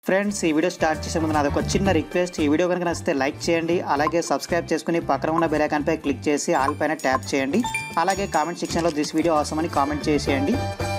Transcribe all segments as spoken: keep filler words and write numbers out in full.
Friends ఈ video start చేసే ముందు నాది ఒక చిన్న రిక్వెస్ట్. ఈ వీడియో కనుక నచ్చితే లైక్ చేయండి, అలాగే సబ్స్క్రైబ్ చేసుకుని పక్కన ఉన్న బెల్ ఐకాన్ పై క్లిక్ చేసి ఆల్ పైన ట్యాప్ చేయండి. అలాగే కామెంట్ సెక్షన్లో దిస్ వీడియో అవసరం అని కామెంట్ చేసేయండి.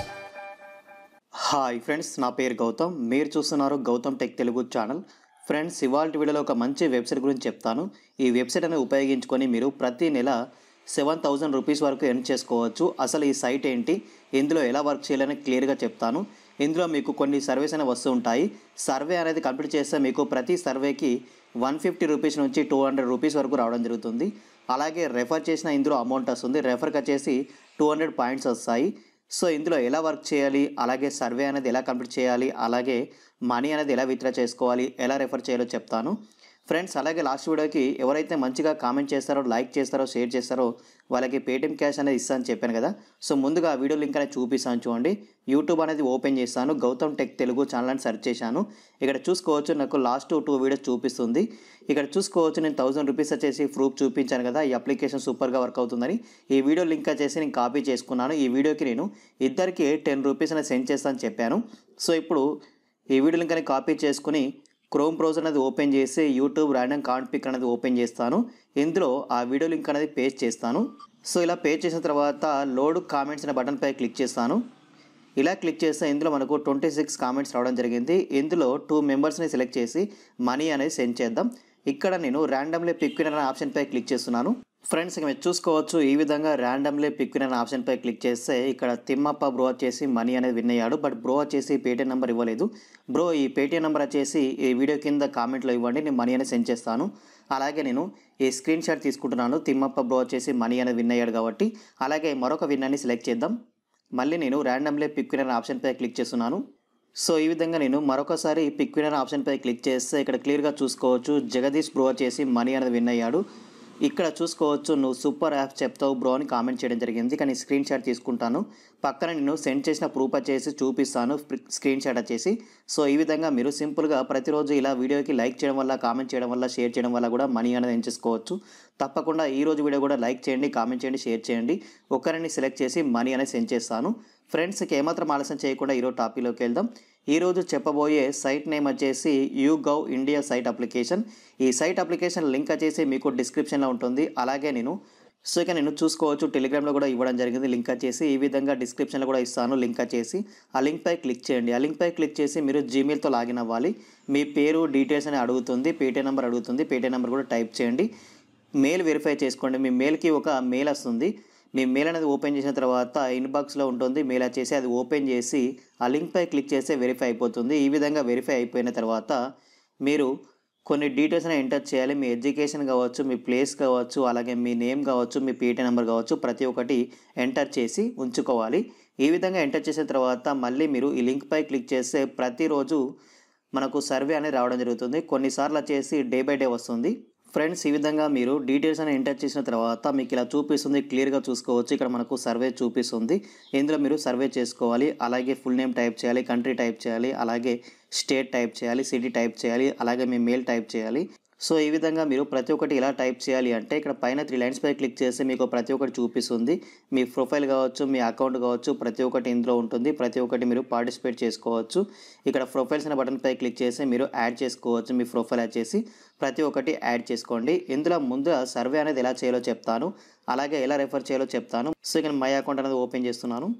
హాయ్ ఫ్రెండ్స్, నా పేరు గౌతమ్, మీరు చూస్తున్నారు Gautam tech Telugu channel. Friends, ఇవాళ వీడియోలో ఒక మంచి వెబ్సైట్ గురించి చెప్తాను. ఈ వెబ్సైట్ అనేది ఉపయోగించుకొని మీరు ప్రతి నెల సెవెన్ థౌజండ్ రూపీస్ వరకు ఎర్న్ చేసుకోవచ్చు. అసలు ఈ సైట్ ఏంటి, ఇందులో ఎలా వర్క్ చేయాలని క్లియర్గా చెప్తాను. ఇందులో మీకు కొన్ని సర్వేస్ అనేవి వస్తూ ఉంటాయి. సర్వే అనేది కంప్లీట్ చేస్తే మీకు ప్రతి సర్వేకి వన్ ఫిఫ్టీ రూపీస్ నుంచి టూ హండ్రెడ్ రూపీస్ వరకు రావడం జరుగుతుంది. అలాగే రెఫర్ చేసిన ఇందులో అమౌంట్ వస్తుంది. రెఫర్కి వచ్చేసి టూ హండ్రెడ్ పాయింట్స్ వస్తాయి. సో ఇందులో ఎలా వర్క్ చేయాలి, అలాగే సర్వే అనేది ఎలా కంప్లీట్ చేయాలి, అలాగే మనీ అనేది ఎలా విత్డ్రా చేసుకోవాలి, ఎలా రెఫర్ చేయాలో చెప్తాను. ఫ్రెండ్స్, అలాగే లాస్ట్ వీడియోకి ఎవరైతే మంచిగా కామెంట్ చేస్తారో, లైక్ చేస్తారో, షేర్ చేస్తారో వాళ్ళకి పేటిఎం క్యాష్ అనేది ఇస్తాను చెప్పాను కదా. సో ముందుగా ఆ వీడియో లింక్ అనేది చూపిస్తాను చూడండి. యూట్యూబ్ అనేది ఓపెన్ చేస్తాను, గౌతమ్ టెక్ తెలుగు ఛానల్ అని సెర్చ్ చేశాను. ఇక్కడ చూసుకోవచ్చు, నాకు లాస్ట్ టూ వీడియోస్ చూపిస్తుంది. ఇక్కడ చూసుకోవచ్చు, నేను థౌసండ్ రూపీస్ వచ్చేసి ప్రూఫ్ చూపించాను కదా, ఈ అప్లికేషన్ సూపర్గా వర్క్ అవుతుందని. ఈ వీడియో లింక్ వచ్చేసి నేను కాపీ చేసుకున్నాను. ఈ వీడియోకి నేను ఇద్దరికి టెన్ రూపీస్ అనేది సెండ్ చేస్తాను చెప్పాను. సో ఇప్పుడు ఈ వీడియో లింక్ అనేది కాపీ చేసుకుని క్రోమ్ బ్రౌజర్ అనేది ఓపెన్ చేసి యూట్యూబ్ ర్యాండమ్ కామెంట్ పిక్ అనేది ఓపెన్ చేస్తాను. ఇందులో ఆ వీడియో లింక్ అనేది పేస్ట్ చేస్తాను. సో ఇలా పేస్ట్ చేసిన తర్వాత లోడ్ కామెంట్స్ అనే బటన్ పై క్లిక్ చేస్తాను. ఇలా క్లిక్ చేస్తే ఇందులో మనకు ట్వంటీ సిక్స్ కామెంట్స్ రావడం జరిగింది. ఇందులో టూ మెంబర్స్ని సెలెక్ట్ చేసి మనీ అనేది సెండ్ చేద్దాం. ఇక్కడ నేను ర్యాండమ్లీ పిక్ విన్నర్ అనే ఆప్షన్ పై క్లిక్ చేస్తున్నాను. ఫ్రెండ్స్, ఇక మీరు చూసుకోవచ్చు, ఈ విధంగా ర్యాండమ్లీ పిక్ విన్నర్ అనే ఆప్షన్ పై క్లిక్ చేస్తే ఇక్కడ తిమ్మప్ప బ్రో వచ్చేసి మనీ అనేది విన్ అయ్యాడు. బట్ బ్రో వచ్చేసి పేటిఎం నెంబర్ ఇవ్వలేదు. బ్రో ఈ పేటిఎం నెంబర్ వచ్చేసి ఈ వీడియో కింద కామెంట్లో ఇవ్వండి, నేను మనీ అనేది సెండ్ చేస్తాను. అలాగే నేను ఈ స్క్రీన్ షాట్ తీసుకుంటున్నాను. తిమ్మప్ప బ్రో వచ్చేసి మనీ అనేది విన్ అయ్యాడు కాబట్టి. అలాగే మరొక విన్నర్ని సెలెక్ట్ చేద్దాం. మళ్ళీ నేను ర్యాండమ్లీ పిక్ విన్నర్ ఆప్షన్ పై క్లిక్ చేస్తున్నాను. సో ఈ విధంగా నేను మరొకసారి పిక్ విన్నర్ ఆప్షన్ పై క్లిక్ చేస్తే ఇక్కడ క్లియర్గా చూసుకోవచ్చు, జగదీష్ బ్రో వచ్చేసి మనీ అనేది విన్ అయ్యాడు. ఇక్కడ చూసుకోవచ్చు, నువ్వు సూపర్ యాప్ చెప్తావు బ్రో అని కామెంట్ చేయడం జరిగింది. కానీ స్క్రీన్ షాట్ తీసుకుంటాను. పక్కన నేను సెండ్ చేసిన ప్రూఫ్ వచ్చేసి చూపిస్తాను, స్క్రీన్ షాట్ వచ్చేసి. సో ఈ విధంగా మీరు సింపుల్గా ప్రతిరోజు ఇలా వీడియోకి లైక్ చేయడం వల్ల, కామెంట్ చేయడం వల్ల, షేర్ చేయడం వల్ల కూడా మనీ అనేది ఎంచుకోవచ్చు. తప్పకుండా ఈ రోజు వీడియో కూడా లైక్ చేయండి, కామెంట్ చేయండి, షేర్ చేయండి. ఒకరిని సెలెక్ట్ చేసి మనీ అనేది సెండ్ చేస్తాను. ఫ్రెండ్స్కి ఏమాత్రం ఆలస్యం చేయకుండా ఈరోజు టాపిక్లోకి వెళ్దాం. ఈరోజు చెప్పబోయే సైట్ నేమ్ వచ్చేసి యూగవ్ ఇండియా సైట్ అప్లికేషన్. ఈ సైట్ అప్లికేషన్ లింక్ వచ్చేసి మీకు డిస్క్రిప్షన్లో ఉంటుంది. అలాగే నేను సో ఇక నేను చూసుకోవచ్చు, టెలిగ్రామ్లో కూడా ఇవ్వడం జరిగింది లింక్ వచ్చేసి. ఈ విధంగా డిస్క్రిప్షన్లో కూడా ఇస్తాను లింక్ వచ్చేసి. ఆ లింక్ పై క్లిక్ చేయండి. ఆ లింక్ పై క్లిక్ చేసి మీరు జీమెయిల్తో లాగిన్ అవ్వాలి. మీ పేరు డీటెయిల్స్ అని అడుగుతుంది, పేటీఎం నెంబర్ అడుగుతుంది. పేటీఎం నెంబర్ కూడా టైప్ చేయండి. మెయిల్ వెరిఫై చేసుకోండి. మీ మెయిల్కి ఒక మెయిల్ వస్తుంది. మీ మెయిల్ అనేది ఓపెన్ చేసిన తర్వాత ఇన్బాక్స్లో ఉంటుంది మెయిల్ వచ్చేసి. అది ఓపెన్ చేసి ఆ లింక్ పై క్లిక్ చేస్తే వెరిఫై అయిపోతుంది. ఈ విధంగా వెరిఫై అయిపోయిన తర్వాత మీరు కొన్ని డీటెయిల్స్ అనేవి ఎంటర్ చేయాలి. మీ ఎడ్యుకేషన్ కావచ్చు, మీ ప్లేస్ కావచ్చు, అలాగే మీ నేమ్ కావచ్చు, మీ పేటీ నెంబర్ కావచ్చు, ప్రతి ఒక్కటి ఎంటర్ చేసి ఉంచుకోవాలి. ఈ విధంగా ఎంటర్ చేసిన తర్వాత మళ్ళీ మీరు ఈ లింక్ పై క్లిక్ చేస్తే ప్రతిరోజు మనకు సర్వే అనేది రావడం జరుగుతుంది. కొన్నిసార్లు వచ్చేసి డే బై డే వస్తుంది. ఫ్రెండ్స్, ఈ విధంగా మీరు డీటెయిల్స్ అని ఎంటర్ చేసిన తర్వాత మీకు ఇలా చూపిస్తుంది, క్లియర్గా చూసుకోవచ్చు. ఇక్కడ మనకు సర్వే చూపిస్తుంది. ఇందులో మీరు సర్వే చేసుకోవాలి. అలాగే ఫుల్ నేమ్ టైప్ చేయాలి, కంట్రీ టైప్ చేయాలి, అలాగే స్టేట్ టైప్ చేయాలి, సిటీ టైప్ చేయాలి, అలాగే మీ మెయిల్ టైప్ చేయాలి. సో ఈ విధంగా మీరు ప్రతి ఒక్కటి ఎలా టైప్ చేయాలి అంటే ఇక్కడ పైన త్రీ లైన్స్ పై క్లిక్ చేస్తే మీకు ప్రతి ఒక్కటి చూపిస్తుంది. మీ ప్రొఫైల్ కావచ్చు, మీ అకౌంట్ కావచ్చు, ప్రతి ఒక్కటి ఇందులో ఉంటుంది. ప్రతి ఒక్కటి మీరు పార్టిసిపేట్ చేసుకోవచ్చు. ఇక్కడ ప్రొఫైల్స్ అనే బటన్ పై క్లిక్ చేసి మీరు యాడ్ చేసుకోవచ్చు. మీ ప్రొఫైల్ వచ్చేసి ప్రతి ఒక్కటి యాడ్ చేసుకోండి. ఇందులో ముందు సర్వే అనేది ఎలా చేయాలో చెప్తాను, అలాగే ఎలా రెఫర్ చేయాలో చెప్తాను. సో ఇక్కడ మై అకౌంట్ అనేది ఓపెన్ చేస్తున్నాను.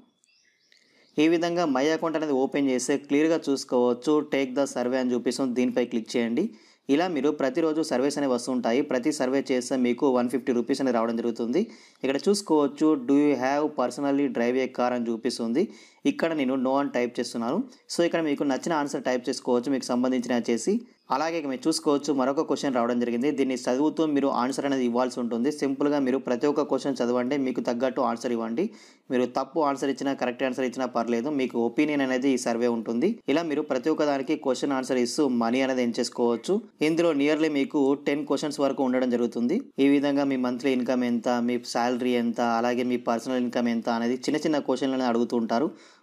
ఈ విధంగా మై అకౌంట్ అనేది ఓపెన్ చేస్తే క్లియర్గా చూసుకోవచ్చు, టేక్ ద సర్వే అని చూపిస్తుంది. దీనిపై క్లిక్ చేయండి. ఇలా మీరు ప్రతిరోజు సర్వేస్ అనేవి వస్తుంటాయి. ప్రతి సర్వే చేస్తే మీకు వన్ ఫిఫ్టీ రూపీస్ అనేది రావడం జరుగుతుంది. ఇక్కడ చూసుకోవచ్చు, do you have personally drive a car అని చూపిస్తుంది. ఇక్కడ నేను నో అని టైప్ చేస్తున్నాను. సో ఇక్కడ మీకు నచ్చిన ఆన్సర్ టైప్ చేసుకోవచ్చు, మీకు సంబంధించిన వచ్చేసి. అలాగే మీరు చూసుకోవచ్చు, మరొక క్వశ్చన్ రావడం జరిగింది. దీన్ని చదువుతూ మీరు ఆన్సర్ అనేది ఇవ్వాల్సి ఉంటుంది. సింపుల్గా మీరు ప్రతి ఒక్క క్వశ్చన్ చదవండి, మీకు తగ్గట్టు ఆన్సర్ ఇవ్వండి. మీరు తప్పు ఆన్సర్ ఇచ్చినా, కరెక్ట్ ఆన్సర్ ఇచ్చినా పర్లేదు, మీకు ఒపీనియన్ అనేది ఈ సర్వే ఉంటుంది. ఇలా మీరు ప్రతి ఒక్క దానికి క్వశ్చన్ ఆన్సర్ ఇస్తూ మనీ అనేది ఎంచేసుకోవచ్చు. ఇందులో నియర్లీ మీకు టెన్ క్వశ్చన్స్ వరకు ఉండడం జరుగుతుంది. ఈ విధంగా మీ మంత్లీ ఇన్కమ్ ఎంత, మీ శాలరీ ఎంత, అలాగే మీ పర్సనల్ ఇన్కమ్ ఎంత అనేది చిన్న చిన్న క్వశ్చన్లను అడుగుతూ ఉంటారు.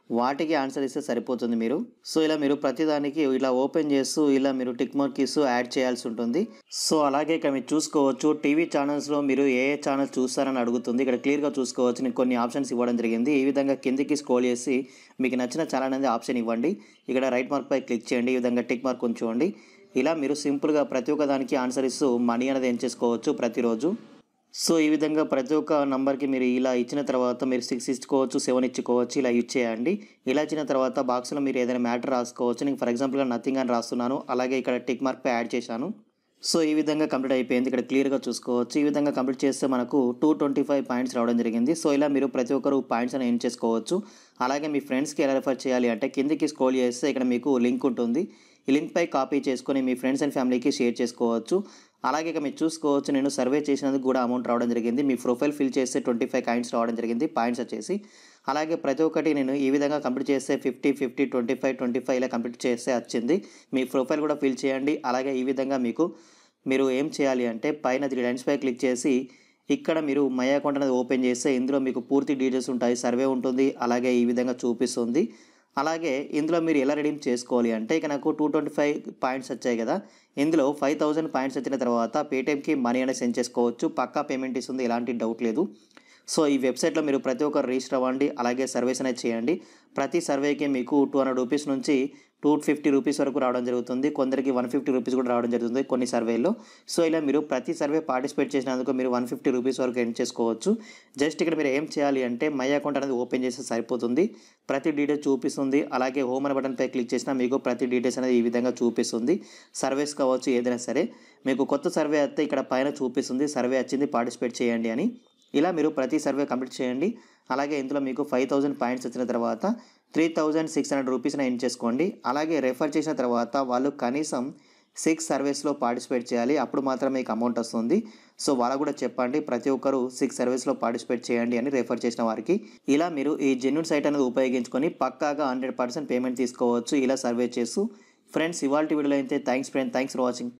వాటికి ఆన్సర్ ఇస్తే సరిపోతుంది మీరు. సో ఇలా మీరు ప్రతిదానికి ఇలా ఓపెన్ చేస్తూ ఇలా మీరు టిక్ మార్క్ ఇస్తూ యాడ్ చేయాల్సి ఉంటుంది. సో అలాగే ఇక్కడ మీరు చూసుకోవచ్చు టీవీ ఛానల్స్లో మీరు ఏ ఏ ఛానల్ చూస్తారని అడుగుతుంది. ఇక్కడ క్లియర్గా చూసుకోవచ్చు. నేను కొన్ని ఆప్షన్స్ ఇవ్వడం జరిగింది. ఈ విధంగా కిందికి స్క్రోల్ చేసి మీకు నచ్చిన ఛానల్ అనేది ఆప్షన్ ఇవ్వండి. ఇక్కడ రైట్ మార్క్ పై క్లిక్ చేయండి. ఈ విధంగా టిక్ మార్క్ ఉంచుకోండి. ఇలా మీరు సింపుల్గా ప్రతి ఒక్క దానికి ఆన్సర్ ఇస్తూ మనీ అనేది ఏం చేసుకోవచ్చు ప్రతిరోజు. సో ఈ విధంగా ప్రతి ఒక్క నంబర్కి మీరు ఇలా ఇచ్చిన తర్వాత మీరు సిక్స్ ఇచ్చుకోవచ్చు, సెవెన్ ఇచ్చుకోవచ్చు, ఇలా యూజ్ చేయండి. ఇలా ఇచ్చిన తర్వాత బాక్స్లో మీరు ఏదైనా మ్యాటర్ రాసుకోవచ్చు. నేను ఫర్ ఎగ్జాంపుల్గా నథింగ్ అని రాస్తున్నాను. అలాగే ఇక్కడ టిక్ మార్క్ పై యాడ్ చేశాను. సో ఈ విధంగా కంప్లీట్ అయిపోయింది. ఇక్కడ క్లియర్గా చూసుకోవచ్చు. ఈ విధంగా కంప్లీట్ చేస్తే మనకు టూ ట్వంటీ ఫైవ్ పాయింట్స్ రావడం జరిగింది. సో ఇలా మీరు ప్రతి ఒక్కరు పాయింట్స్ అని ఎర్న్ చేసుకోవచ్చు. అలాగే మీ ఫ్రెండ్స్కి ఎలా రెఫర్ చేయాలి అంటే కిందికి స్క్రోల్ చేస్తే ఇక్కడ మీకు లింక్ ఉంటుంది. ఈ లింక్ పై కాపీ చేసుకొని మీ ఫ్రెండ్స్ అండ్ ఫ్యామిలీకి షేర్ చేసుకోవచ్చు. అలాగే ఇక మీరు చూసుకోవచ్చు నేను సర్వే చేసినందుకు కూడా అమౌంట్ రావడం జరిగింది. మీ ప్రొఫైల్ ఫిల్ చేస్తే ట్వంటీ ఫైవ్ కాయిన్స్ రావడం జరిగింది పాయింట్స్ వచ్చేసి. అలాగే ప్రతి ఒక్కటి నేను ఈ విధంగా కంప్లీట్ చేస్తే fifty fifty twenty five twenty five ఇలా కంప్లీట్ చేస్తే వచ్చింది. మీ ప్రొఫైల్ కూడా ఫిల్ చేయండి. అలాగే ఈ విధంగా మీకు మీరు ఏం చేయాలి అంటే పైన త్రీ లైన్స్ పై క్లిక్ చేసి ఇక్కడ మీరు మై అకౌంట్ అనేది ఓపెన్ చేస్తే ఇందులో మీకు పూర్తి డీటెయిల్స్ ఉంటాయి. సర్వే ఉంటుంది. అలాగే ఈ విధంగా చూపిస్తుంది. అలాగే ఇందులో మీరు ఎలా రెడీమ్ చేసుకోవాలి అంటే ఇక నాకు టూ ట్వంటీ ఫైవ్ పాయింట్స్ వచ్చాయి కదా, ఇందులో ఫైవ్ థౌజండ్ పాయింట్స్ వచ్చిన తర్వాత పేటిఎంకి మనీ అనేది సెండ్ చేసుకోవచ్చు. పక్కా పేమెంట్ ఇస్తుంది, ఎలాంటి డౌట్ లేదు. సో ఈ వెబ్సైట్లో మీరు ప్రతి ఒక్కరు రిజిస్టర్ అవ్వండి. అలాగే సర్వేస్ అనేది చేయండి. ప్రతి సర్వేకి మీకు టూ హండ్రెడ్ రూపీస్ నుంచి టూ ఫిఫ్టీ రూపీస్ వరకు రావడం జరుగుతుంది. కొందరికి వన్ ఫిఫ్టీ రూపీస్ కూడా రావడం జరుగుతుంది కొన్ని సర్వేల్లో. సో ఇలా మీరు ప్రతి సర్వే పార్టిసిపేట్ చేసినందుకు మీరు వన్ ఫిఫ్టీ రూపీస్ వరకు ఎర్న్ చేసుకోవచ్చు. జస్ట్ ఇక్కడ మీరు ఏం చేయాలి అంటే మై అకౌంట్ అనేది ఓపెన్ చేస్తే సరిపోతుంది. ప్రతి డీటెయిల్స్ చూపిస్తుంది. అలాగే హోమ్ అనే బటన్ పై క్లిక్ చేసినా మీకు ప్రతి డీటెయిల్స్ అనేది ఈ విధంగా చూపిస్తుంది. సర్వేస్ కావచ్చు ఏదైనా సరే. మీకు కొత్త సర్వే అయితే ఇక్కడ పైన చూపిస్తుంది సర్వే వచ్చింది పార్టిసిపేట్ చేయండి అని. ఇలా మీరు ప్రతి సర్వే కంప్లీట్ చేయండి. అలాగే ఇందులో మీకు ఫైవ్ థౌజండ్ పాయింట్స్ వచ్చిన తర్వాత త్రీ థౌజండ్ సిక్స్ హండ్రెడ్ రూపీస్ని ఎర్న్ చేసుకోండి. అలాగే రెఫర్ చేసిన తర్వాత వాళ్ళు కనీసం సిక్స్ సర్వీస్లో పార్టిసిపేట్ చేయాలి. అప్పుడు మాత్రం మీకు అమౌంట్ వస్తుంది. సో వాళ్ళకు కూడా చెప్పండి ప్రతి ఒక్కరు సిక్స్ సర్వీస్లో పార్టిసిపేట్ చేయండి అని రెఫర్ చేసిన వారికి. ఇలా మీరు ఈ జెన్యూన్ సైట్ అనేది ఉపయోగించుకొని పక్కాగా హండ్రెడ్ పర్సెంట్ పేమెంట్ తీసుకోవచ్చు ఇలా సర్వే చేస్తూ. ఫ్రెండ్స్ ఇవాళ వీడియోలో అయితే thanks friend thanks for watching.